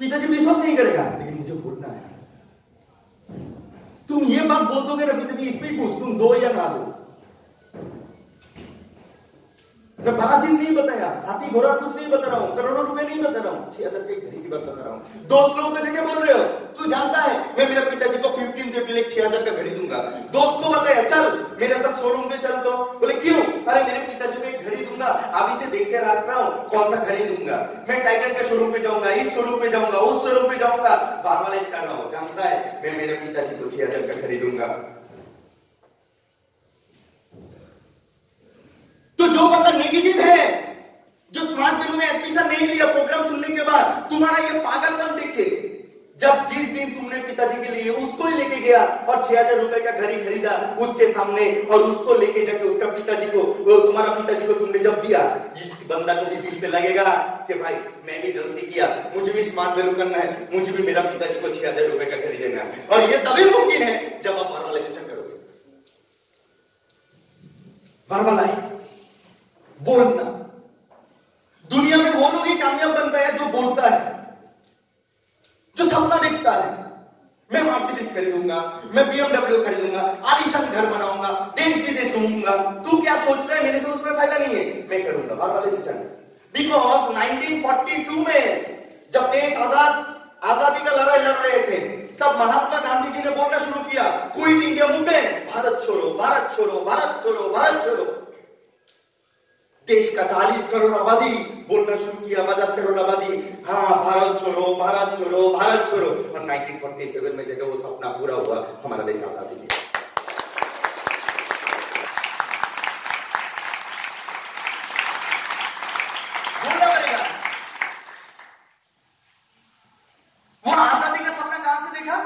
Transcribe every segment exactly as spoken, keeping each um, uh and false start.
पिताजी विश्वास नहीं करेगा, लेकिन मुझे बोलना है। तुम ये बात बोल दोगे ना, पिताजी इस पे ही पूछ, तुम दो या ना दो। मैं बड़ा चीज नहीं बताया, हाथी घोड़ा कुछ नहीं बता रहा हूं, करोड़ों रुपए नहीं बता रहा हूं, छह हजार के घड़ी की बात बता रहा हूं। दोस्त लोगों के जगह बोल रहे हो, तू जानता है मैं मेरे पिताजी को फिफ्टीन अप्रैल एक छह हजार का घड़ी दूंगा। दोस्त को बताया चल मेरे साथ शोरूम पे चल, तो बोले क्यों? अरे मेरे पिताजी को एक घड़ी दूंगा, अभी से देख के रख रहा हूं कौन सा घड़ी दूंगा। मैं टाइटन के शोरूम पे जाऊंगा, इस शोरूम पे जाऊंगा, उस शोरूम पे जाऊंगा, बार बार इसका ना हो, जानता है मैं मेरे पिताजी को छह हजार का घड़ी दूंगा। तो जो बंदा नेगेटिव है, जो स्मार्ट वैल्यू में एडमिशन नहीं लिया प्रोग्राम सुनने के बाद, तुम्हारा ये पागलपन देख के, जब जिस दिन तुमने पिताजी के लिए उसको ही लेके गया और छह हजार रुपए का घड़ी खरीदा उसके सामने, और उसको लेके जाके उसका पिताजी को, तुम्हारा पिताजी को तुमने जब दिया, इस बंदा को भी दिल पे लगेगा कि भाई मैं भी गलती किया, मुझे भी स्मार्ट वैल्यू करना है, मुझे भी मेरा पिताजी को छह हजार रुपए का घड़ी देना है। और ये तभी मुमकिन है जब आप वर्बलाइजेशन करोगे। वर्बलाइज, बोलना। दुनिया में वो लोग ही कामयाब बनता है जो बोलता है, जो सपना देखता है। मैं मर्सिडीज खरीदूंगा, मैं बीएमडब्ल्यू खरीदूंगा, आलीशान घर बनाऊंगा, देश विदेश घूमूंगा। तू क्या सोच रहा है मेरे से उसमें फायदा नहीं है, मैं करूंगा verbalization. Because nineteen forty two में जब देश आजाद आजादी का लड़ाई लड़ रहे थे, तब महात्मा गांधी जी ने बोलना शुरू किया, क्विट इंडिया मूवमेंट, भारत छोड़ो, भारत छोड़ो, भारत छोड़ो, भारत छोड़ो। देश का चालीस करोड़ आबादी बोलना शुरू किया, पचास करोड़ आबादी, हाँ भारत छोड़ो, भारत छोड़ो, भारत छोड़ो। और नाइनटीन फोर्टी सेवन में जगह वो सपना पूरा हुआ, हमारा देश आजादी लिया। बोलना पड़ेगा। वो आजादी का सपना कहां से देखा?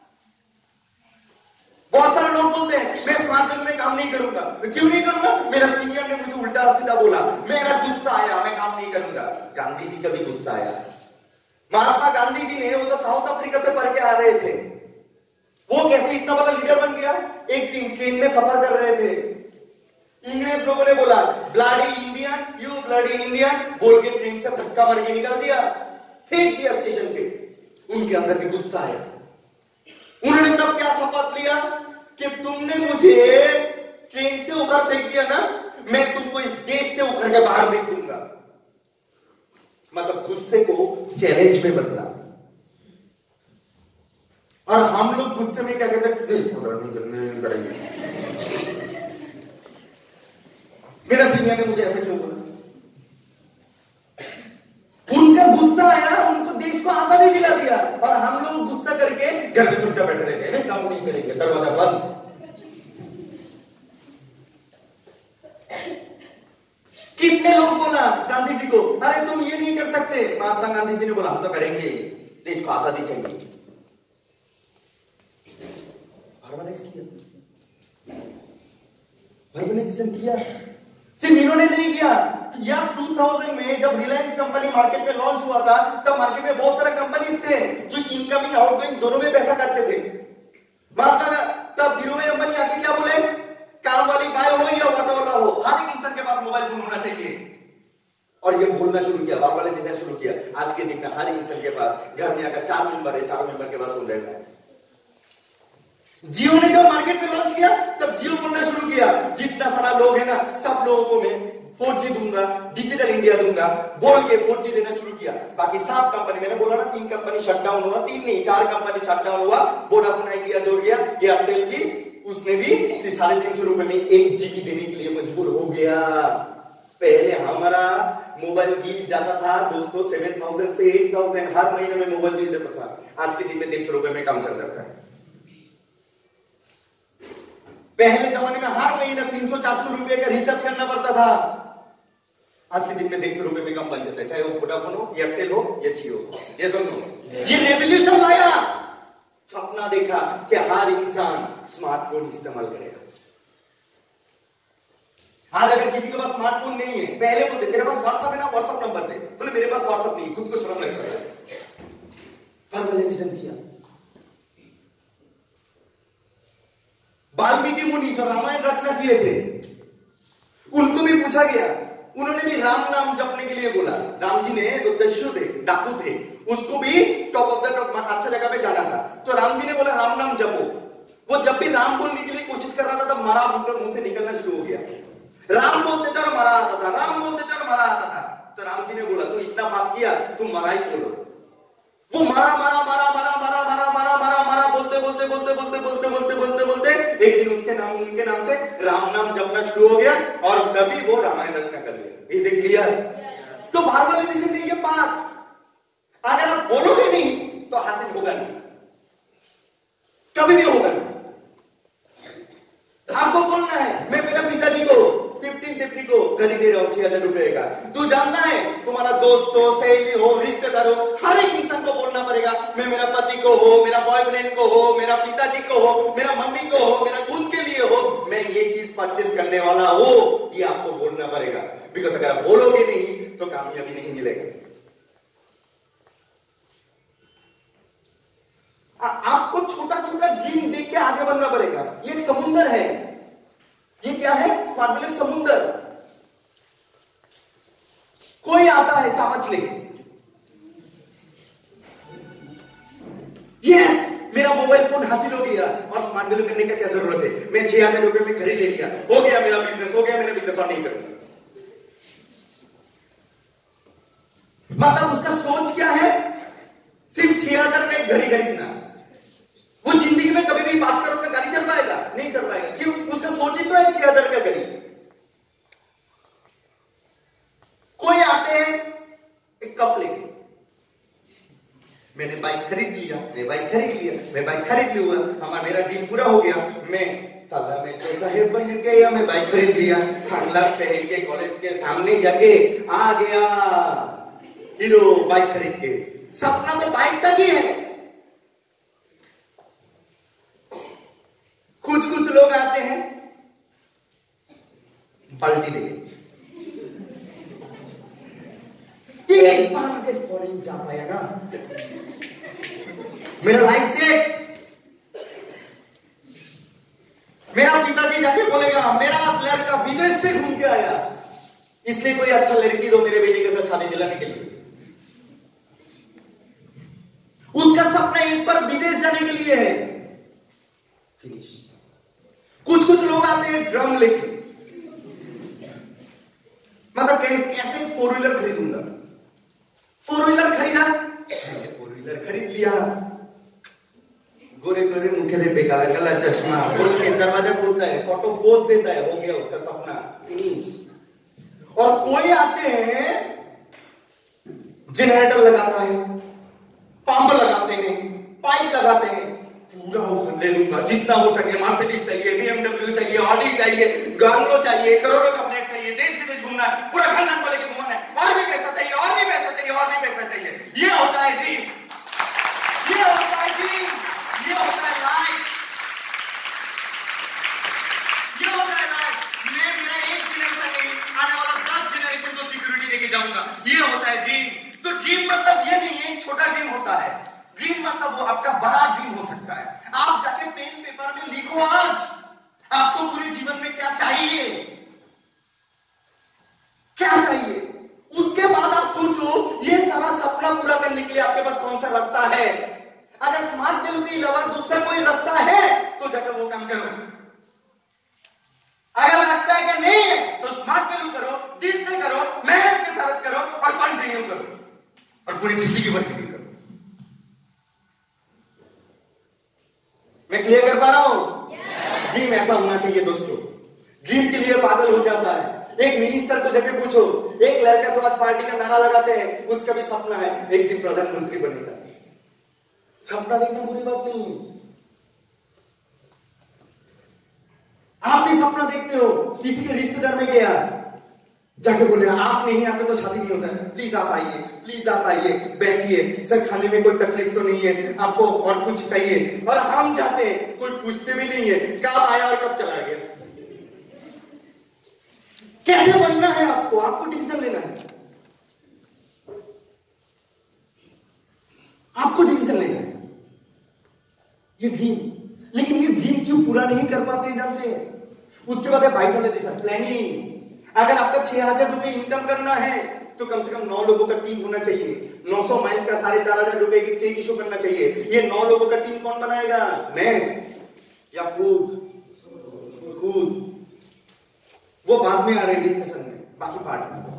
बहुत सारे लोग बोलते हैं मैं स्मार्ट वैल्यू में काम नहीं करूंगा। मैं क्यों नहीं करूंगा? मेरा सीनियर ने मुझे उल्टा सीधा बोला, मेरा गुस्सा आया, मैं काम नहीं करूंगा। गांधी जी का भी गुस्सा आया। महात्मा गांधी जी ने, वो तो साउथ अफ्रीका से पढ़ के आ रहे थे, वो कैसे इतना बड़ा लीडर बन गया? एक दिन ट्रेन में सफर कर रहे थे, इंग्रेज लोगों ने बोला bloody Indian, you bloody Indian बोल के ट्रेन से धक्का मार के निकाल दिया, फेंक दिया स्टेशन पे। उनके अंदर भी गुस्सा आया। उन्होंने तब क्या शपथ लिया कि तुमने मुझे ट्रेन से उधर फेंक दिया ना, मैं तुमको इस देश से उखड़ के बाहर फेंक दूंगा। मतलब गुस्से को चैलेंज में बदला। और हम लोग गुस्से में क्या कहते हैं, इसको नहीं करेंगे। मेरा सीनियर ने मुझे ऐसा क्यों बोला? उनका गुस्सा आया, उनको देश को आजादी दिला दिया, और हम लोग गुस्सा करके घर में चुपचाप बैठे रहते हैं, काम नहीं करेंगे, दरवाजा बंद। कितने लोग बोला गांधी जी को, अरे तुम ये नहीं कर सकते। महात्मा गांधी जी ने बोला हम तो करेंगे, देश को आजादी चाहिए। वर्बलाइज किया, वर्बलाइजेशन किया। सिर्फ इन्होंने नहीं किया, या दो हज़ार में जब रिलायंस कंपनी मार्केट में लॉन्च हुआ था, तब मार्केट में बहुत सारे कंपनीज थे जो इनकमिंग आउटगोइंग दोनों में पैसा करते थे। महात्मा तब धीरूभाई अंबानी आके क्या बोले, काम वाली गाय हो या ऑटो वाला हो, हर एक इंसान के पास मोबाइल फोन होना चाहिए। और ये बोलना शुरू किया, वर्बलाइजेशन शुरू किया। आज के दिन में हर इंसान के पास, घर में अगर चार मेंबर है, चारों मेंबर के पास फोन रहता है। जियो ने जब मार्केट में लॉन्च किया, तब जियो बोलना शुरू किया, जितना सारा लोग है ना, सब लोगों को मैं फोर जी दूंगा, डिजिटल इंडिया दूंगा, बोल के फोर जी देना शुरू किया। बाकी सब कंपनी, मैंने बोला ना तीन कंपनी शटडाउन हुआ, तीन नहीं चार कंपनी शटडाउन हुआ। वोडाफोन आइडिया जोड़ गया, एयरटेल भी, उसने भी साढ़े तीन सौ रुपए में एक जीबी देने के लिए मजबूर हो गया। पहले हमारा मोबाइल बिल जाता था दोस्तों सेवन थाउजेंड से एट थाउजेंड, हर महीने में मोबाइल बिल देता था। आज के दिन में डेढ़ सौ रुपए में काम चल जाता है। पहले जमाने में हर महीने तीन सौ चार सौ रुपए का रिचार्ज करना पड़ता था। आज के दिन में डेढ़ सौ रुपए में काम बन जाता है, चाहे वो वोडाफोन हो, एयरटेल हो या जियो हो। ये सुनो, ये रेवोल्यूशन लाया। सपना देखा कि हर इंसान स्मार्टफोन इस्तेमाल करेगा। आज अगर किसी के पास स्मार्टफोन नहीं है, पहले बोलते तेरे पास व्हाट्सएप है ना, व्हाट्सएप नंबर दे, बोले मेरे पास व्हाट्सएप नहीं, खुद को शर्म लगता है। वर्बलाइजेशन किया। वाल्मीकि मुनि जो रामायण रचना किए थे, उनको भी पूछा गया, उन्होंने भी राम नाम जपने के लिए बोला। राम जी ने जो दस्यु थे, डाकू थे, उसको भी द टॉप, अच्छा जगह पे जाना था। तो राम जी ने बोला राम नाम जपो। वो जब भी राम बोलने के लिए कोशिश कर रहा था तब मरा उनके मुंह से निकलना शुरू हो गया। राम बोलते थे और मरा आता था, राम बोलते थे और मरा आता था। तो राम जी ने बोला तू इतना पाप किया, तू मरा ही बोलो। वो मरा मरा मरा मरा मरा मरा मरा मरा मरा बोलते बोलते बोलते बोलते बोलते बोलते बोलते बोलते एक दिन उसके नाम उनके नाम से राम नाम जपना शुरू हो गया और तभी वो रामायण रचना कर लिया। Is it clear? तो वार्वलिज्म में ये पाठ अगर आप बोलोगे नहीं तो हासिल होगा नहीं, कभी भी होगा नहीं। आपको बोलना है मैं मेरा पिताजी को फिफ्टीन तिप्पी को गाड़ी दे रहा हूं छह हजार रुपए का। तू जानता है तुम्हारा दोस्त हो, सहेली हो, रिश्तेदार हो, हर एक इंसान को बोलना पड़ेगा मैं मेरा पति को हो, मेरा बॉयफ्रेंड को हो, मेरा पिताजी को हो, मेरा मम्मी को हो, मेरा खुद के लिए हो, मैं ये चीज परचेस करने वाला हो, ये आपको बोलना पड़ेगा। बिकॉज अगर आप बोलोगे नहीं तो कामयाबी नहीं मिलेगा। आपको छोटा छोटा ड्रीम देख के आगे बढ़ना पड़ेगा। ये एक समुंदर है। ये क्या है? स्मार्ट समुंदर। कोई आता है चामच लेके, यस मेरा मोबाइल फोन हासिल हो गया और स्मार्ट वैल्यू करने का क्या जरूरत है, मैं छह हजार रुपए में घर ही ले लिया, हो गया मेरा बिजनेस, हो गया मेरा बिजनेस और नहीं करूंगा। मतलब उसका सोच क्या है? सिर्फ छह हजार का एक घर ही खरीदना। वो जिंदगी में कभी भी पांच करोड़ का गाड़ी चल पाएगा? नहीं चल पाएगा। क्यों? उसका सोच ही तो है छह हजार का गाड़ी। कोई आते हैं एक कप लेके, मैंने बाइक खरीद लिया, मैंने बाइक खरीद लिया, मैं बाइक खरीद लिया, हमारा मेरा ड्रीम पूरा हो गया, मैं साला में तो साहेब बन गया, मैं बाइक खरीद लिया, सनग्लास पहन के कॉलेज के सामने जाके आ गया हीरो बाइक खरीद के। सपना तो बाइक तक ही है। कुछ कुछ लोग आते हैं बाल्टी लेके, एक बार आगे फॉरेन जा पाया ना मेरा लाइफ सेट। मेरा पिताजी जाके बोलेगा मेरा लड़का विदेश से घूम के आया, इसलिए कोई अच्छा लड़की दो मेरे बेटे के साथ शादी दिलाने के लिए। उसका सपना एक बार विदेश जाने के लिए है। फिनिश। कुछ कुछ लोग आते हैं ड्रम लेके, मतलब कैसे फोर व्हीलर खरीदूंगा, फोर व्हीलर खरीदा, फोर व्हीलर खरीद लिया, गोरे गोरे मुखे पे काला काला चश्मा, खोल के दरवाजा खोलता है, फोटो पोस्ट देता है, हो गया उसका सपना फिनिश। और कोई आते हैं जनरेटर लगाता है, पंप लगाते हैं, पाइप लगाते हैं, पूरा वो ले लूंगा जितना हो सके, मर्सिडीज चाहिए, बीएमडब्ल्यू चाहिए, ऑडी चाहिए, गांगलो चाहिए, करोड़ों का फ्लैट चाहिए, देश विदेश घूमना है, पूरा खानदान को लेकर घूमना है, और भी पैसा चाहिए, और भी पैसा चाहिए, और भी पैसा चाहिए। ये होता है ड्रीम, ये होता है ड्रीम, ये होता है लाइफ, ये होता है लाइफ। मैं मेरा एक जनरेशन नहीं, आने वाला दस जनरेशन को सिक्योरिटी देके जाऊंगा। ये होता है ड्रीम। तो ड्रीम मतलब ये नहीं है छोटा ड्रीम होता है। ड्रीम मतलब वो आपका बड़ा ड्रीम हो सकता है। आप जाके पेन पेपर में लिखो आज आपको पूरे जीवन में क्या चाहिए, क्या चाहिए। उसके बाद आप सोचो ये सारा सपना पूरा करने के लिए आपके पास कौन सा रास्ता है। अगर स्मार्ट वैल्यू के अलावा दूसरा कोई रास्ता है तो जाकर वो काम करो। अगर लगता है कि नहीं है तो स्मार्ट वैल्यू करो, दिल से करो, मेहनत के साथ करो और कंटिन्यू करो और पूरी जिंदगी भर के लिए करो। मैं क्लियर कर पा रहा हूं? ड्रीम ऐसा होना चाहिए दोस्तों। ड्रीम के लिए पागल हो जाता है। एक मिनिस्टर को जाके पूछो, एक लड़का तो आज पार्टी का नारा लगाते हैं, उसका भी सपना है एक दिन प्रधानमंत्री बनेगा। सपना देखना बुरी बात नहीं है। आप भी सपना देखते हो, किसी के रिश्तेदार में गया जाके बोल रहे आप नहीं आते तो शादी नहीं होता, प्लीज आप आइए, प्लीज आप आइए, बैठिए, सर खाने में कोई तकलीफ तो नहीं है आपको, और कुछ चाहिए, और हम जाते हैं कोई पूछते भी नहीं है कब आया और कब चला गया। कैसे बनना है आपको, आपको डिसीजन लेना है, आपको डिसीजन लेना है। ये ड्रीम, लेकिन ये ड्रीम क्यों पूरा नहीं कर पाते जानते हैं? उसके बाद है वाइटलाइजेशन, प्लानिंग। अगर आपका छह हजार रुपए इनकम करना है तो कम से कम नौ लोगों का टीम होना चाहिए, नौ सौ माइल्स का साढ़े चार हजार रुपए की चेक इशू करना चाहिए। ये नौ लोगों का टीम कौन बनाएगा? मैं या खुद? खुद। वो बाद में आ रहे हैं डिस्कशन में, बाकी पार्ट में।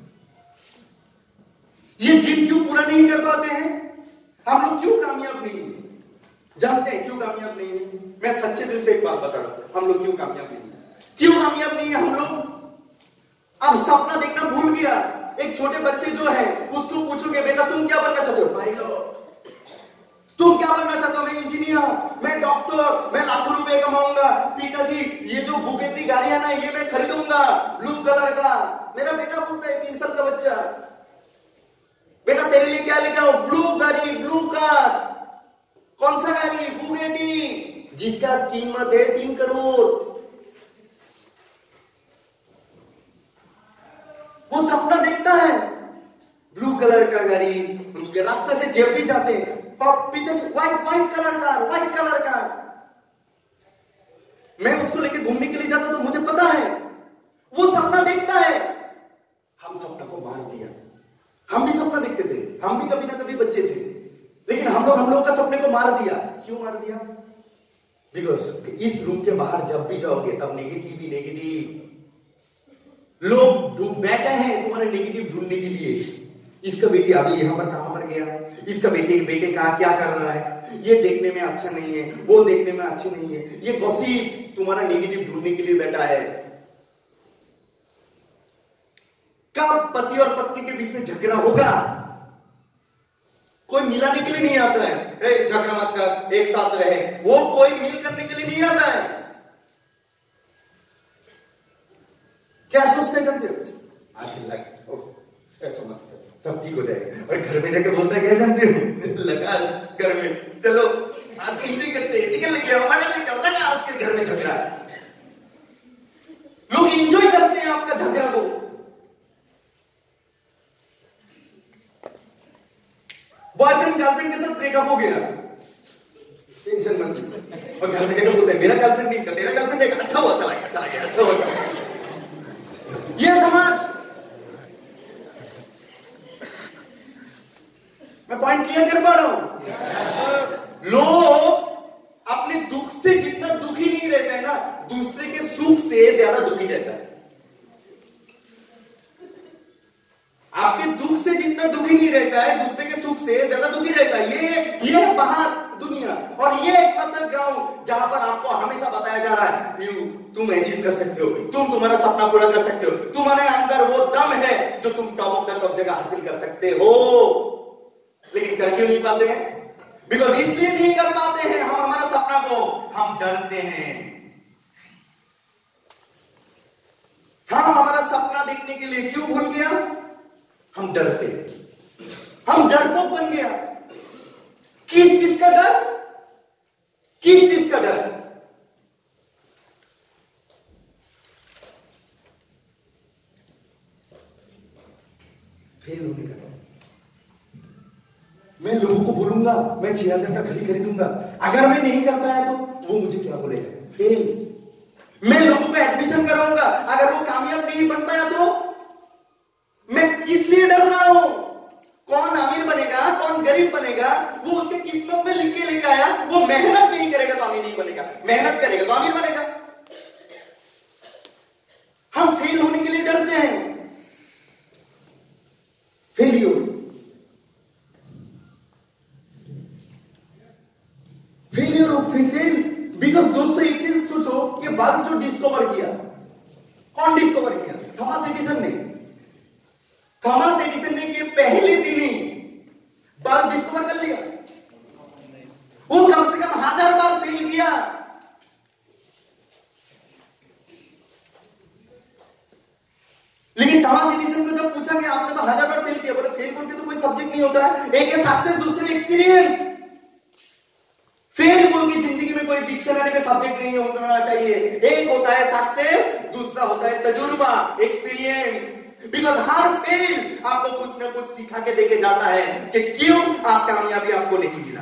ये ड्रीम क्यों पूरा नहीं कर पाते हैं? हम लोग क्यों कामयाब नहीं है? जानते हैं क्यों कामयाब नहीं है? मैं सच्चे दिल से एक बात बता रहा हूं, हम लोग क्यों कामयाब नहीं है? क्यों कामयाब नहीं है हम लोग? अब सपना देखना भूल गया। एक छोटे बच्चे जो है उसको पूछोगे बेटा तुम क्या बनना चाहते हो? पायलट। तुम क्या बनना चाहते हो? मैं इंजीनियर, मैं डॉक्टर, मैं लाखों रुपए कमाऊंगा। पिताजी ये जो बुगेटी गाड़ियां ना ये मैं खरीदूंगा ब्लू कलर का। मेरा बेटा बोलता है तीन साल का बच्चा, बेटा तेरे लिए क्या लेके आओ? ब्लू गाड़ी, ब्लू कार। कौन सा गाड़ी? बुगेटी, जिसका कीमत है तीन करोड़। वो सपना देखता है ब्लू कलर का गाड़ी, रास्ते से जब भी जाते हैं white white colour car, white colour car. मैं उसको लेके घूमने के लिए जाता तो मुझे पता है वो सपना देखता है। हम सपना को मार दिया। हम भी सपना देखते थे, हम भी कभी ना कभी बच्चे थे, लेकिन हम लोग हम लोग का सपने को मार दिया। क्यों मार दिया? बिकॉज इस रूम के बाहर जब भी जाओगे तब नेगेटिव ही नेगेटिव लोग बैठे हैं तुम्हारे नेगेटिव ढूंढने के लिए। इसका बेटी अभी यहां पर कहां पर गया, इसका बेटे बेटे कहां क्या कर रहा है, ये देखने में अच्छा नहीं है, वो देखने में अच्छी नहीं है। ये गॉसिप तुम्हारा नेगेटिव ढूंढने के लिए बैठा है। कब पति और पत्नी के बीच में झगड़ा होगा? कोई मिलाने के लिए नहीं आता है, ए, झगड़ा मत कर, एक साथ रहे। वो कोई मिल करने के लिए नहीं आता है। क्या सोचते करते हो? आज लग ऐसा मत कर, सब ठीक हो जाएगा। और घर में जाकर बोलता है क्या जानते हो? लगा घर में, चलो आज एंजॉय करते हैं, चिकन लेके आओ, मटन लेके आओ। लगा आज के घर में झगड़ा। लोग एंजॉय करते हैं आपका झगड़ा को। बॉयफ्रेंड गर्लफ्रेंड के साथ ब्रेकअप हो गया, टेंशन मत लो। और घर में जाकर बोलते हैं मेरा गर्लफ्रेंड नहीं था, तेरा गर्लफ्रेंड है। अच्छा हुआ चला गया, चला गया, अच्छा हुआ चला गया। ये समाज, मैं पॉइंट क्लियर कर पा रहा हूं? लोग अपने दुख से जितना दुखी नहीं रहते हैं ना, दूसरे के सुख से ज्यादा दुखी रहता है। आपके दुख से जितना दुखी नहीं रहता है, दूसरे के सुख से ज्यादा दुखी रहता है। ये ये बाहर दुनिया, और ये एक पत्थर ग्राउंड जहां पर आपको हमेशा बताया जा रहा है यू तुम अचीव कर सकते हो, तुम तुम्हारा सपना पूरा कर सकते हो, तुम्हारे अंदर वो दम है जो तुम टॉप ऑफ द टॉप जगह हासिल कर सकते हो। लेकिन कर क्यों नहीं पाते हैं? बिकॉज इसलिए नहीं कर पाते हैं हम हमारा सपना को, हम डरते हैं। हम हमारा सपना देखने के लिए क्यों भूल गया? हम डरते हैं, हम डरपोक बन गया। किस चीज का डर? किस चीज का डर? फेल होने का डर। मैं लोगों को बोलूंगा मैं छह हजार का घड़ी खरीदूंगा, अगर मैं नहीं कर पाया तो वो मुझे क्या बोलेगा? फेल। मैं लोगों को एडमिशन कराऊंगा, अगर वो कामयाब नहीं बन पाया तो मैं किस लिए डर रहा हूं? कौन अमीर बनेगा, कौन गरीब बनेगा, वो उसके किस्मत में लिख के लेके आया। वो मेहनत नहीं करेगा तो अमीर नहीं बनेगा, मेहनत करेगा तो अमीर बनेगा। हम फेल होने के लिए डरते हैं। Failure, failure of fail. Because दोस्तों एक चीज सोचो, ये बल्ब जो डिस्कवर किया, कौन डिस्कवर किया? थॉमस एडिसन ने। थॉमस एडिसन ने के पहले दिन ही बल्ब डिस्कवर कर लिया। वो कम से कम हजार बार फेल किया। लेकिन थॉमस एडिसन को जब पूछा कि आपने तो हजार बार फेल किया, बोले फेल बोल के तो कोई सब्जेक्ट नहीं होता है, एक है सक्सेस, दूसरे एक्सपीरियंस। फेल बोल की जिंदगी में कोई डिक्शनरी में सब्जेक्ट नहीं होना चाहिए। एक होता है सक्सेस, दूसरा होता है तजुर्बा, एक्सपीरियंस। बिकॉज हर फेल आपको कुछ ना कुछ सिखा के देके जाता है कि क्यों आप कामयाबी आपको नहीं मिला।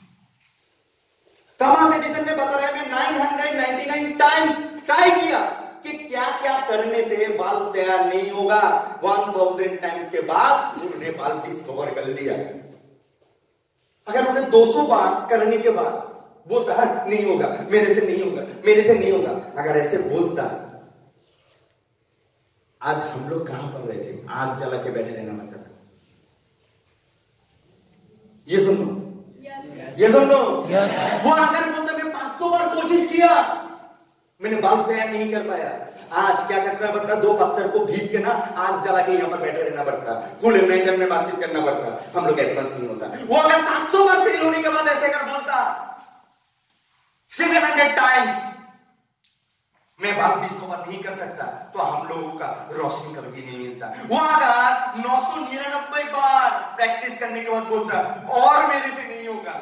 थॉमस एडिसन ने बताया मैं nine hundred ninety nine times try किया, कि क्या क्या करने से बल्ब तैयार नहीं होगा। वन थाउजेंड टाइम्स के बाद उन्होंने बल्ब डिस्कवर कर लिया। अगर उन्हें दो सौ बार करने के बाद बोलता है नहीं होगा, मेरे से नहीं होगा, मेरे से नहीं होगा, अगर ऐसे बोलता, आज हम लोग कहां पर रहते? आग जला के बैठे रहना पड़ता था। ये सुन लो, ये सुन लो। वो अगर बोलता मैं पांच सौ बार कोशिश किया, मैंने बल्ब तैयार नहीं कर पाया, आज क्या करना पड़ता? दो पत्थर को घीस के ना आग जला के यहाँ पर बैठे रहना पड़ता, खुले मैदान में बातचीत करना पड़ता। हम लोग एडवांस नहीं होता। वो अगर सात सौ बार फेल होने के बाद ऐसे कर बोलता, सेवन हंड्रेड टाइम्स मैं बल्ब डिस्कवर नहीं कर सकता, तो हम लोगों का रोशनी कभी नहीं मिलता। वो अगर नौ सौ निन्यानवे बार प्रैक्टिस करने के बाद बोलता और मेरे से नहीं होगा,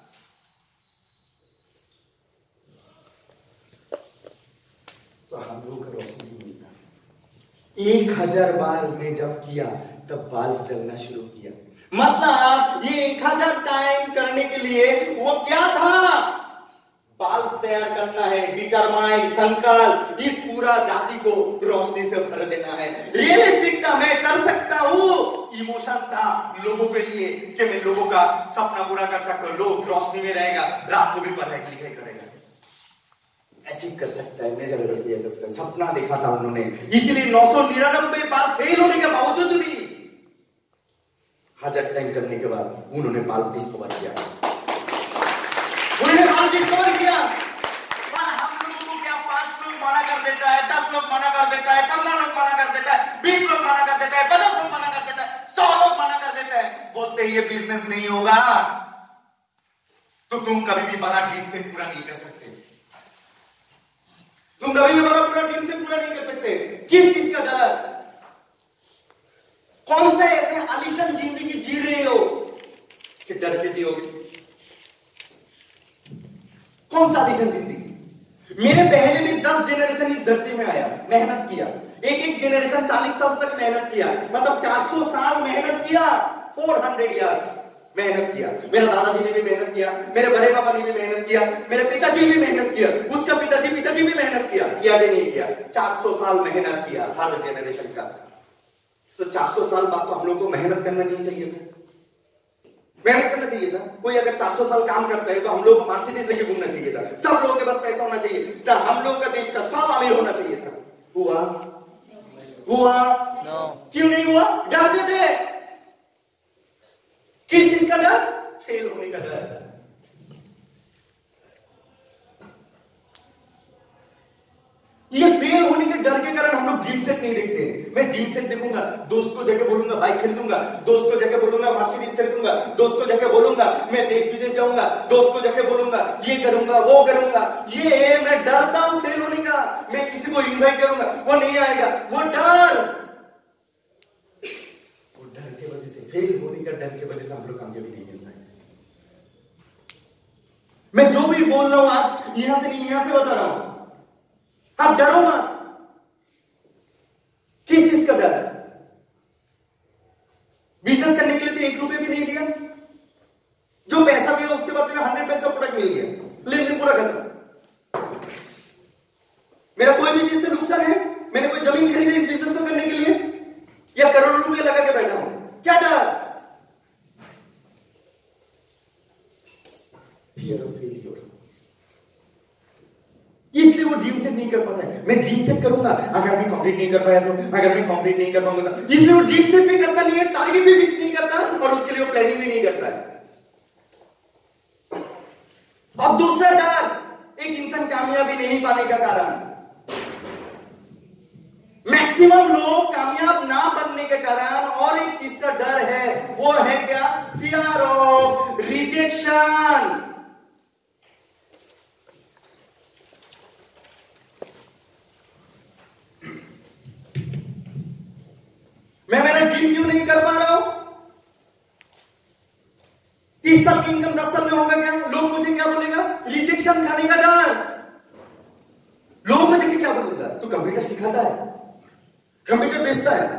तो हम लोगों का रोशनी नहीं मिलता। एक हजार बार उन्हें जब किया तब बल्ब जलना शुरू किया। मतलब ये एक हजार टाइम करने के लिए वो क्या था? बल्ब तैयार करना है, डिटरमाइन, संकल्प, इस पूरा जाति को रोशनी से भर देना है। रियलिस्टिक था, मैं कर सकता हूं। इमोशन था लोगों के लिए कि मैं लोगों का सपना पूरा कर सकता हूं, लोग रोशनी में रहेगा, रात को भी पढ़ाई लिखाई करेगा, अचीव कर सकता है। मेजरेबल किया, सपना देखा था उन्होंने। इसलिए नौ सौ निन्यानवे बार फेल होने के बावजूद भी हजार टाइम करने के बाद उन्होंने बल्ब डिस्कवर किया। उन्होंने बल्ब डिस्कवर किया। पर हम लोगों को क्या पांच लोग मना कर देता है, दस लोग मना कर देता है, पंद्रह लोग मना कर देता है, बीस लोग मना कर देता है, पचास लोग मना कर देता है, सौ लोग मना कर देता है, बोलते हैं ये बिजनेस नहीं होगा, तो तुम कभी भी बड़ा ड्रीम से पूरा नहीं कर सकते। तुम कभी भी बड़ा पूरा ड्रीम से पूरा नहीं कर सकते। किस चीज का डर? कौन से ऐसे आलीशान जिंदगी जी रहे हो कि डर के जियोगे? कौन सा आलीशान जिंदगी? मेरे पहले भी दस जनरेशन इस धरती में आया, मेहनत किया, एक एक जनरेशन चालीस साल तक मेहनत किया, मतलब चार सौ साल मेहनत किया, चार सौ इयर्स मेहनत किया। मेरे दादाजी ने भी मेहनत किया, मेरे बड़े पापा ने भी मेहनत किया, मेरे पिताजी भी मेहनत किया, उसका पिताजी पिताजी भी मेहनत किया, किया कि नहीं किया? चार सौ साल मेहनत किया हर जनरेशन का। तो चार सौ साल बाद तो हम लोग को मेहनत करना नहीं चाहिए था? मेहनत करना चाहिए था। कोई अगर चार सौ साल काम करता है तो हम लोग को मर्सिडीज लेके घूमना चाहिए था, सब लोगों के पास पैसा होना चाहिए था, हम लोग का देश का सब अमीर होना चाहिए था। हुआ? हुआ? no. क्यों नहीं हुआ? डरते थे। किस चीज का डर? फेल होने का डर। ये फेल होने के डर के कारण हम लोग ड्रीम सेट नहीं देखते हैं। मैं ड्रीम सेट देखूंगा, दोस्त को जाके बोलूंगा बाइक खरीदूंगा, दोस्त को जाके बोलूंगा मर्सिडीज खरीदूंगा, दोस्त को जाके बोलूंगा मैं देश विदेश जाऊंगा, दोस्त को जाके बोलूंगा ये करूंगा वो करूंगा। ये मैं डरता हूं फेल होने का। मैं किसी को इन्वाइट करूंगा, वो नहीं आएगा, वो डर, वो डर के वजह से, फेल होने का डर के वजह से हम लोग कामयाबी नहीं मिल पाए। मैं जो भी बोल रहा हूं आज यहां से नहीं, यहां से बता रहा हूं, आप डरो मत। किस चीज का डर? बिजनेस करने के लिए तो एक रुपए भी नहीं दिया, जो पैसा दिया उसके बाद तुम्हें हंड्रेड पैसा प्रोडक्ट मिल गया, लेन देन पूरा खत्म। मेरा कोई भी चीज से नुकसान है? मैंने कोई जमीन खरीदी इस बिजनेस को करने के लिए, या करोड़ों रुपए लगा के बैठा हूं, क्या डर? Fear of failure. इसलिए वो ड्रीम सेट नहीं कर पाता है। मैं ड्रीम सेट करूंगा, अगर मैं कंप्लीट नहीं कर पाया तो, अगर मैं कंप्लीट नहीं कर पाऊंगा तो, इसलिए वो ड्रीम सेट भी करता नहीं है, टारगेट भी फिक्स नहीं करता और उसके लिए वो प्लानिंग भी नहीं करता है। अब दूसरा डर एक इंसान कामयाबी नहीं पाने का कारण, मैक्सिमम लोग कामयाब ना बनने के कारण और एक चीज का डर है, वो है क्या? Fear of rejection. मैं मेरा ड्रीम क्यों नहीं कर पा रहा हूं? तीस साल की इनकम दस साल में होगा क्या? लोग मुझे क्या बोलेगा? रिजेक्शन खाने का डर। लोग मुझे क्या बोलेगा? तू कंप्यूटर सिखाता है, कंप्यूटर बेचता है,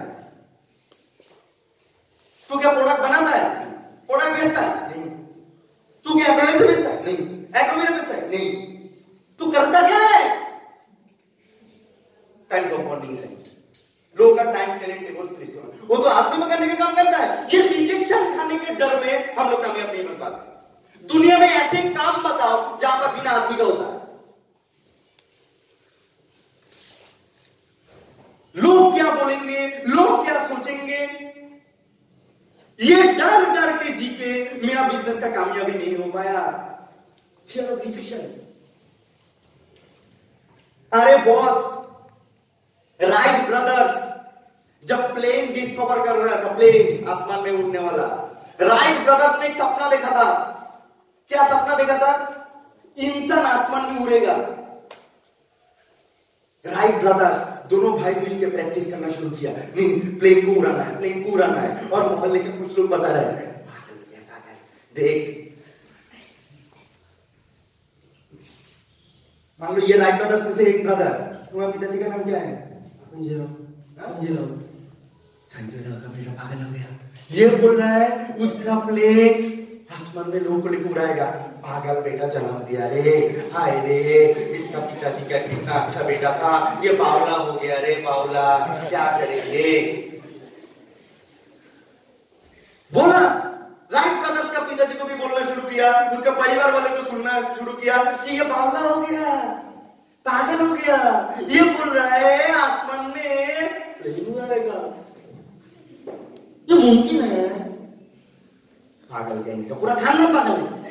तू क्या प्रोडक्ट बनाता है? प्रोडक्ट बेचता है? नहीं। तू क्या एम्ब्रॉयडरी से बेचता है? नहीं। एग्रोवेट बेचता है? नहीं। तू करता क्या है? टाइम कंपाउंडिंग साइंस, लोगों का टाइम टैलेंट डिवोर्स लिस्ट होना, वो तो आदमी पकड़ने का काम करता है। ये रिजेक्शन खाने के डर में हम लोग कामयाब नहीं बन पाते। दुनिया में ऐसे काम बताओ जहां पर बिना आदमी का होता है। लोग क्या बोलेंगे, लोग क्या सोचेंगे, ये डर डर के जी के मेरा बिजनेस का कामयाबी नहीं हो पाया। Fear of rejection. अरे बॉस, राइट ब्रदर्स जब प्लेन डिस्कवर कर रहा था, प्लेन आसमान में उड़ने वाला, राइट ब्रदर्स ने एक सपना देखा था। क्या सपना देखा था? इंसान आसमान में उड़ेगा। राइट ब्रदर्स दोनों भाई मिलकर प्रैक्टिस करना शुरू किया, नहीं प्लेन को उड़ाना है, प्लेन को उड़ाना है। और मोहल्ले के कुछ लोग बता रहे हैं, देख मान लो ये राइट ब्रदर्स में से एक ब्रदर, तुम्हारे पिताजी का नाम क्या है? संजय राव। संजय राव। संजय राव का बेटा पागल हो गया। ये बोल रहा है उसका प्लेन आसमान में लोगों को लेकर उड़ाएगा। पागल बेटा जन्म दिया रे, हाय रे, इसका पिताजी का कितना अच्छा बेटा था, ये बावला हो गया रे, बावला, क्या करेंगे? बोला राइट ब्रदर्स का पिताजी को भी बोलना शुरू किया, उसका परिवार वाले को सुनना शुरू किया कि ये बावला हो गया, पागल हो गया, ये बोल रहा है आसमान में प्लेन उड़ाएगा, ये मुमकिन है? पागल गैंग का पूरा खानदान पागल है।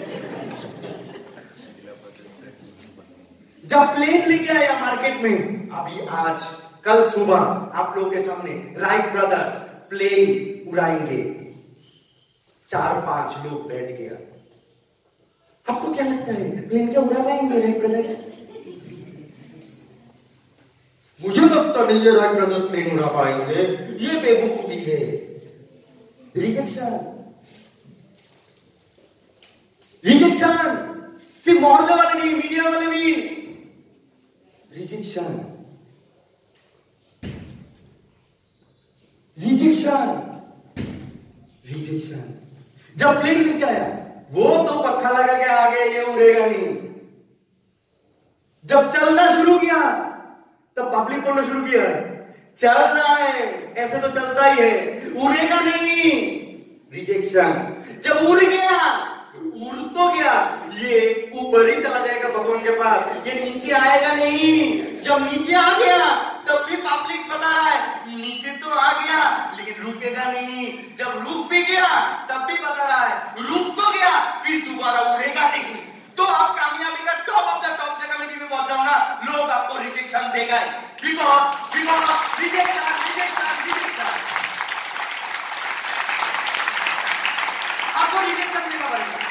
जब प्लेन लेके आया मार्केट में, अभी आज कल सुबह आप लोगों के सामने राइट ब्रदर्स प्लेन उड़ाएंगे, चार पांच लोग बैठ गया। आपको क्या लगता है प्लेन क्या उड़ा पाएंगे राइट ब्रदर्स? मुझे लगता नहीं है राइट ब्रदर्स प्लेन उड़ा पाएंगे, ये बेवकूफी है। रिजेक्शन, रिजेक्शन सिर्फ मोहल्ले वाले नहीं, मीडिया वाले भी रिजेक्शन, रिजेक्शन, रिजेक्शन। जब प्लेन लेके आया, वो तो पत्थर लगा के आ गया, ये उड़ेगा नहीं। जब चलना शुरू किया तब पब्लिक बोलना शुरू किया, चल रहा है, ऐसे तो चलता ही है, उड़ेगा नहीं। रिजेक्शन। जब उड़ गया, उड़ तो गया, ये ऊपर ही चला जाएगा भगवान के पास, ये नीचे आएगा नहीं। जब नीचे आ गया तब भी पब्लिक बता रहा है नीचे तो आ गया लेकिन रुकेगा नहीं। जब रुक भी गया तब भी बता रहा है रुक तो गया, फिर दोबारा उड़ेगा नहीं। तो आप कामयाबी का टॉप ऑफ द टॉप जगह में भी पहुंच जाओ ना, लोग आपको रिजेक्शन देगा, because because of rejection, rejection, rejection. आपको रिजेक्शन देना पड़ेगा।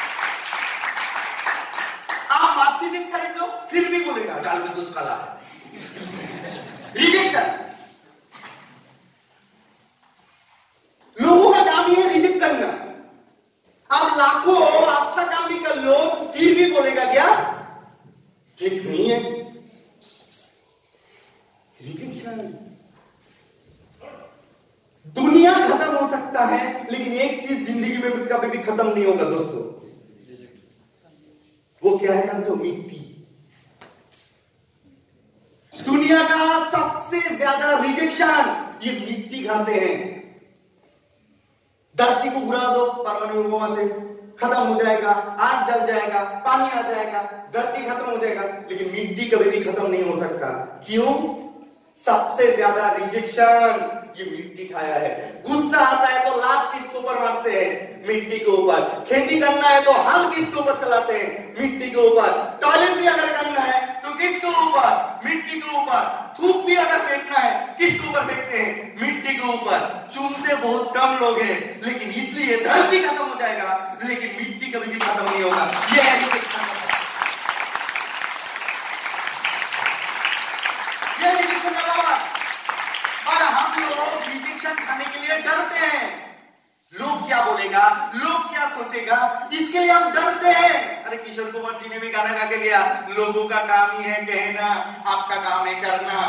आप मर्सिडीज खरीद लो, फिर भी बोलेगा डाल में कुछ काला है। रिजेक्शन। लोगों का काम ही है रिजेक्ट करना। आप लाखों अच्छा काम भी कर लो, फिर भी बोलेगा क्या ठीक नहीं है। रिजेक्शन। दुनिया खत्म हो सकता है लेकिन एक चीज जिंदगी में कभी भी खत्म नहीं होगा दोस्तों, वो क्या है जानते हो? मिट्टी। दुनिया का सबसे ज्यादा रिजेक्शन ये मिट्टी खाते हैं। धरती को घुरा दो परमाणु बोमा से, खत्म हो जाएगा, आग जल जाएगा, पानी आ जाएगा, धरती खत्म हो जाएगा, लेकिन मिट्टी कभी भी खत्म नहीं हो सकता। क्यों? सबसे ज्यादा रिजेक्शन ये मिट्टी खाया है। गुस्सा आता है तो लात किसके ऊपर मारते हैं? मिट्टी के ऊपर। खेती करना है तो हल किसके ऊपर चलाते हैं? मिट्टी के ऊपर। टॉयलेट भी अगर करना है तो किसके ऊपर? मिट्टी के ऊपर। थूक भी अगर फेंकना है किसके ऊपर फेंकते हैं? मिट्टी के ऊपर। चूमते बहुत कम लोग हैं, लेकिन इसलिए धरती खत्म हो जाएगा लेकिन मिट्टी कभी भी खत्म नहीं होगा। यह है रिजेक्शन। यह रिजेक्शन का पावर। और हम लोग रिजेक्शन खाने के लिए डरते हैं। लोग क्या बोलेगा, लोग क्या सोचेगा, इसके लिए हम डरते हैं। अरे किशोर कुमार जी ने भी गाना गा के गया, लोगों का काम ही है कहना, आपका काम है करना।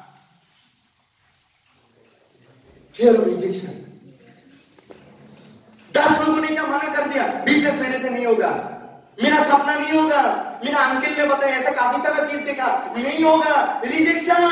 Fear of rejection. दस लोगों ने क्या मना कर दिया, बिजनेस मेरे से नहीं होगा। मेरा सपना नहीं होगा। मेरा अंकल ने बताया, ऐसा काफी सारा चीज देखा, नहीं होगा, रिजेक्शन।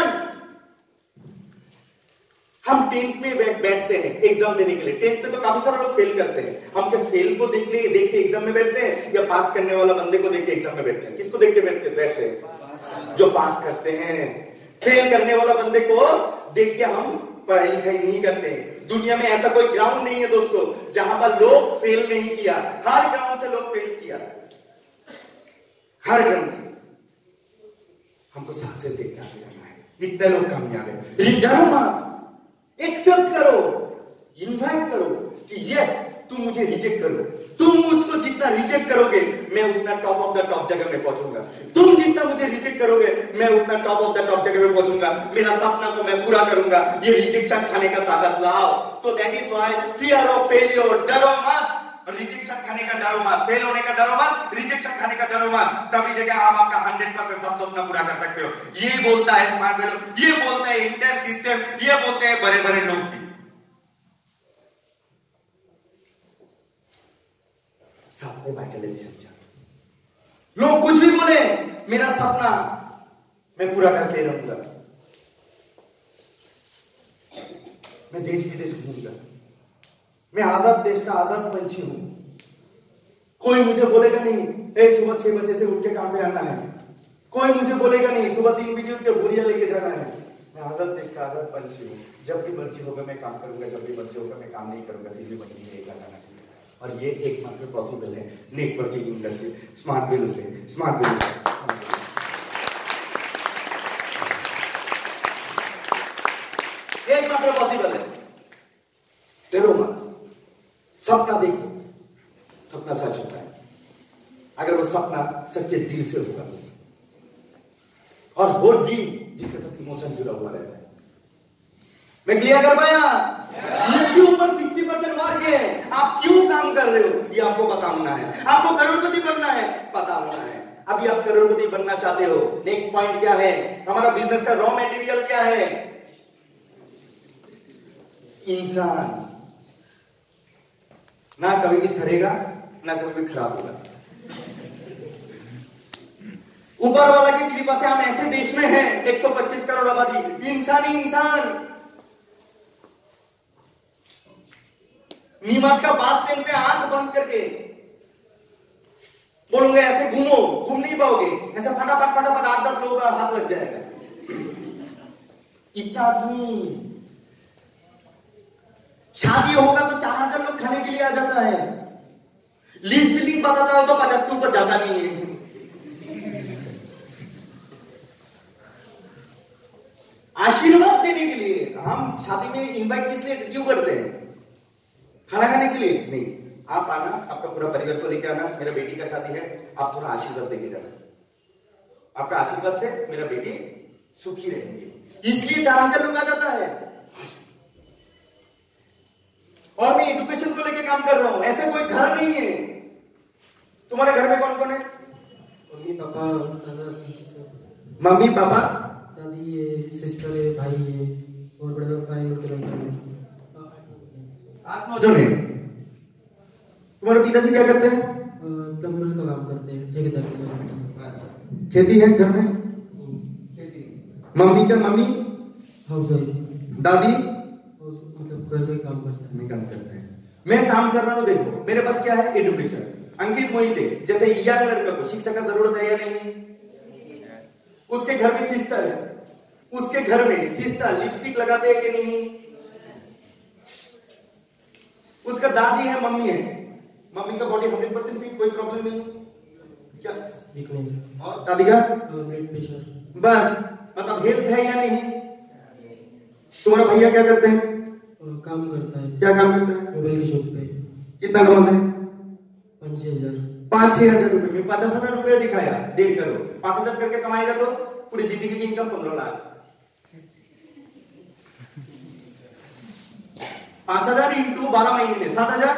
हम टेंथ में बैठ बैठते हैं एग्जाम देने के लिए। टेंथ में तो काफी सारे लोग फेल करते हैं। हम क्या फेल को देख ले देख के एग्जाम में बैठते हैं, या पास करने वाला बंदे को देख के एग्जाम में बैठते हैं? किसको देख के बैठते बैठते हैं? जो पास करते हैं। फेल करने वाला बंदे को देख के हम पढ़ाई लिखाई नहीं करते हैं। दुनिया में ऐसा कोई ग्राउंड नहीं है दोस्तों जहां पर लोग फेल नहीं किया। हर ग्राउंड से लोग फेल किया, हर ग्राउंड से। हमको सक्सेस देख के आगे जाना है। इतने लोग कामयाब है। डरो मत, एक्सेप्ट करो, इनवाइट करो कि यस तुम मुझे रिजेक्ट करो। तुम मुझको जितना रिजेक्ट करोगे मैं उतना टॉप ऑफ द टॉप जगह में पहुंचूंगा। तुम जितना मुझे रिजेक्ट करोगे मैं उतना टॉप ऑफ द टॉप जगह में पहुंचूंगा। मेरा सपना को मैं पूरा करूंगा। ये रिजेक्शन खाने का ताकत लाओ। तो that is why fear of failure. डरो मत, रिजेक्शन खाने का डरो मत, फेल होने का डरो मत, रिजेक्शन खाने का डरो मत। तभी जगह आप आपका हंड्रेड परसेंट सब सपना पूरा कर सकते हो। ये बोलता है स्मार्ट वैल्यू, ये बोलता है इंटर सिस्टम, ये बोलते हैं बड़े बड़े लोग भी। साथ में वाइटलिटी समझा। लोग कुछ भी बोले, मेरा सपना मैं पूरा करके रहूंगा। मैं देश विदेश घूमूंगा। मैं आजाद देश का आजाद पंछी हूं। कोई मुझे बोलेगा नहीं ए सुबह छह बजे से उठ के काम पे आना है। कोई मुझे बोलेगा नहीं सुबह तीन बजे उठ के बोरिया लेके जाना है। मैं आजाद देश का आजाद पंछी हूं। जब भी मर्जी होगा मैं काम करूंगा, जब भी मर्जी होगा मैं काम नहीं करूंगा। फिर भी मर्जी रहेगा गाना चाहिए। और ये एकमात्र पॉसिबल है नेटवर्किंग इंडस्ट्री, स्मार्ट वैल्यू से। स्मार्ट वैल्यू से एकमात्र पॉसिबल है। डरो मत, सपना देखो। सपना सच होता है अगर वो सपना सच्चे दिल से होगा तो। और वो ड्रीम जिसके साथ इमोशन जुड़ा हुआ रहता है। मैं क्लियर कर पाया? इसके ऊपर साठ परसेंट मार्क है। आप क्यों काम कर रहे हो ये आपको पता होना है। आपको करोड़पति बनना है, पता होना है। अभी आप करोड़पति बनना चाहते हो, नेक्स्ट पॉइंट क्या है? हमारा बिजनेस का रॉ मटेरियल क्या है? इंसान। ना कभी भी सड़ेगा, ना कभी भी खराब होगा। ऊपर वाला की कृपा से हम ऐसे देश में हैं, एक सौ पच्चीस करोड़ आबादी, इंसान ही इंसान। नीमच का बास स्टैंड पे आंख बंद करके बोलूंगा ऐसे घूमो, घूम नहीं पाओगे। ऐसे फटाफट फटाफट आठ दस लोगों का हाथ लग जाएगा। इतना आदमी। शादी होगा तो चार हजार लोग खाने के लिए आ जाता है। लीज बिल्डिंग बताता हो तो पचास के ऊपर जाता नहीं है। आशीर्वाद देने के लिए हम शादी में इनवाइट किस लिए क्यों करते हैं? खाना खाने के लिए नहीं। आप आना, आपका पूरा परिवार को लेकर आना। मेरा बेटी का शादी है, आप थोड़ा आशीर्वाद देके जाना। आपका आशीर्वाद से मेरा बेटी सुखी रहेंगे, इसलिए चार हजार लोग आ जाता है। और मैं एजुकेशन को लेकर काम कर रहा हूं। ऐसे कोई घर नहीं है। तुम्हारे घर में कौन कौन है? मम्मी पापा दादा दादी, मम्मी पापा दादी है, सिस्टर है, भाई है और बड़े पापा है और लड़का है। आठ नौ जन है। तुम्हारे पिताजी क्या करते हैं? प्लम्बर का काम करते हैं, ठेकेदार के लिए। खेती है घर में? खेती। मम्मी क्या? Mummy housewife. दादी मतलब घर के काम करते हैं। मैं काम करते हैं। मैं काम कर रहा हूं। देखो मेरे पास क्या है? एजुकेशन। अंकित मोहित है जैसे यंग लड़का को शिक्षा का जरूरत है या नहीं? उसके घर में सिस्टर है, उसके घर में सिस्टर लिपस्टिक लगाते हैं कि नहीं? उसका दादी है, मम्मी है। मम्मी का बॉडी हंड्रेड परसेंट फिट, कोई प्रॉब्लम नहीं क्या? वीकनेस। और दादी का ब्लड प्रेशर। बस, मतलब हेल्थ है या नहीं? तुम्हारा भैया क्या करते हैं? काम करता है। क्या काम करता है? मोबाइल की शॉप पे। कितना कमाते हैं? पाँच छह हजार। पांच छह हजार रुपए में पचास हजार रुपया दिखाया, डेढ़ करोड़। पांच हजार करके कमाएगा तो पूरी जिंदगी की इनकम पंद्रह लाख। पांच हजार इंटू बारह महीने में सात हजार,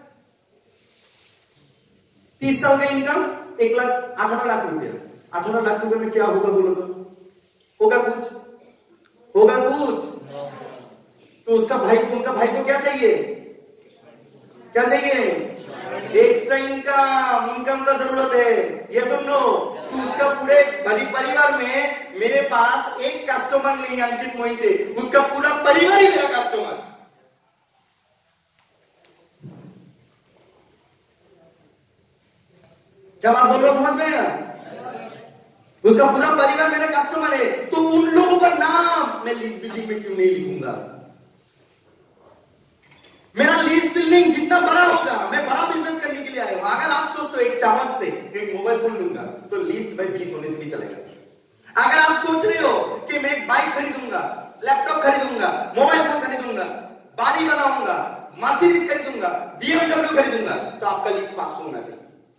तीस साल का इनकम एक लाख अठारह लाख रुपया। अठारह लाख रुपए में क्या होगा बोलो तो? होगा कुछ? होगा कुछ? तो उसका भाई को, उनका भाई को क्या चाहिए? क्या चाहिए? एक एक्स्ट्रा इनकम इनकम का जरूरत है, ये सुन लो। तो उसका पूरे परिवार में मेरे पास एक कस्टमर नहीं अंकित मोहिते, उसका पूरा परिवार ही मेरा कस्टमर। क्या बात बोल रहा हूं, समझ में आया? उसका पूरा परिवार मेरा कस्टमर है, तो उन लोगों का नाम मैं लीज बिल्डिंग में क्यों नहीं लिखूंगा? मेरा लीज बिल्डिंग जितना बड़ा होगा, मैं बड़ा बिजनेस करने के लिए आया हूं। अगर आप सोचते हो एक चावल से एक मोबाइल फोन लूंगा तो लीस्ट बाई बीस होने से भी चलेगा। अगर आप सोच रहे हो कि मैं एक बाइक खरीदूंगा, लैपटॉप खरीदूंगा, मोबाइल फोन खरीदूंगा, बाड़ी बनाऊंगा, मर्सिडीज खरीदूंगा, बीएमडब्ल्यू खरीदूंगा, तो आपका लिस्ट पास होना चाहिए।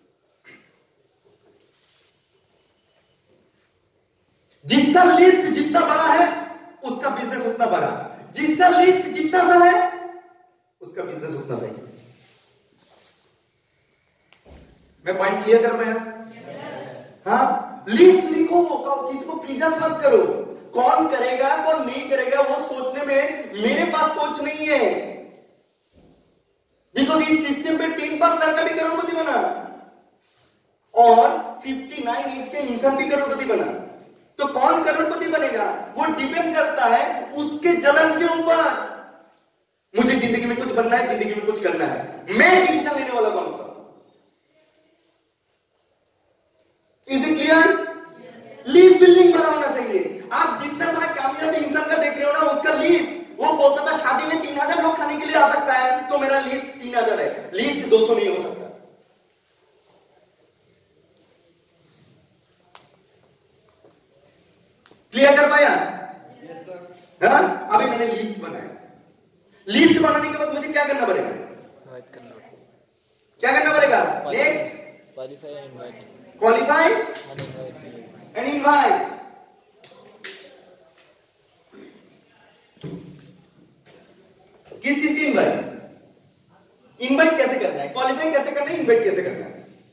जिसका लिस्ट जितना बड़ा है उसका बिजनेस उतना बड़ा, जिसका लिस्ट जितना सा है उसका बिजनेस उतना सही। मैं पॉइंट क्लियर कर पाया? हाँ, लिस्ट लिखो, किसी को प्लीजर मत करो। कौन करेगा कौन नहीं करेगा वो सोचने में मेरे पास कोच नहीं है, बिकॉज इस सिस्टम पे टेन पास लड़का भी करोड़पति बना और उनसठ एज के इंसान भी करोड़पति बना। तो कौन करोड़पति बनेगा वो डिपेंड करता है उसके जलन के ऊपर। मुझे जिंदगी में कुछ बनना है, जिंदगी में कुछ करना है, मैं डिसीजन लेने वाला कौन होता हूं? Is it clear? Lease building बना होना चाहिए। आप जितना सारा कामयाबी इंसान का देख रहे हो ना, उसका लीज, वो बोलता था शादी में तीन हजार लोग खाने के लिए आ सकता है, तो मेरा लीज तीन हजार है, लीज दो सौ नहीं हो सकता। क्लियर कर पाया? Yes sir. हाँ, अभी मैंने लिस्ट बनाया। लिस्ट बनाने के बाद मुझे क्या करना पड़ेगा? क्या करना पड़ेगा? Next, qualify and invite, qualify and invite, and invite. किस चीज की इनवाइट? इनवाइट कैसे करना है, क्वालिफाई कैसे करना है, इनवाइट कैसे करना है?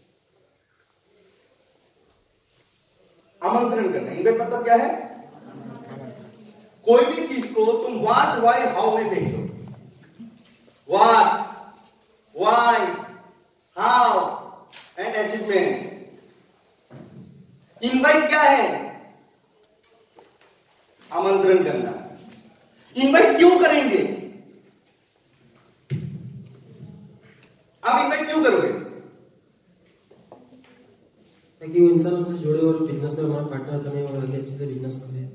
आमंत्रण करना है। इनवाइट मतलब क्या है? कोई भी चीज को तुम व्हाट व्हाई हाउ में फेंक दो। What, why, how and achievement. Invite क्या है? आमंत्रण करना। इनवाइट क्यों करेंगे? आप इनवाइट क्यों करोगे? ताकि वो इंसान हमसे जुड़े और बिजनेस में हमारा पार्टनर बने और आगे अच्छे से बिजनेस करें।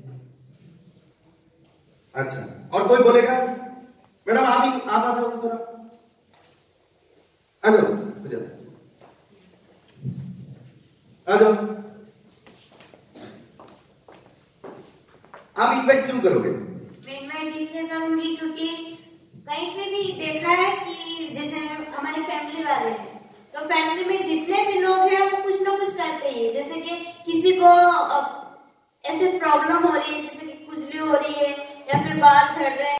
अच्छा, और कोई बोलेगा? मैडम आप ही आप आ जाओ थोड़ा, आ जाओ, आ जाओ। आप इनवाइट क्यों करोगे? मैं इनवाइट इसलिए करूंगी क्योंकि कहीं पे भी देखा है कि जैसे हमारी फैमिली वाले हैं, तो फैमिली में जितने भी लोग हैं वो कुछ ना कुछ करते ही, जैसे कि किसी को ऐसे प्रॉब्लम हो रही है, जैसे कि खुजली हो रही है या फिर बाल झड़ रहे हैं।